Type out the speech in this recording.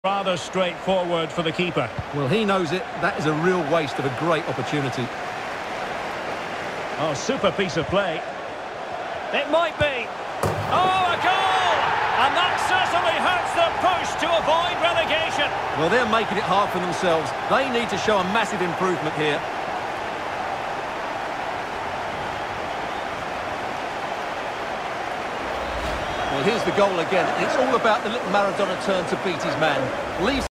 Rather straightforward for the keeper. Well, he knows it. That is a real waste of a great opportunity. Oh, super piece of play. It might be. Oh, a goal! And that certainly hurts the push to avoid relegation. Well, they're making it hard for themselves. They need to show a massive improvement here. Well, here's the goal again. It's all about the little Maradona turn to beat his man. Leaves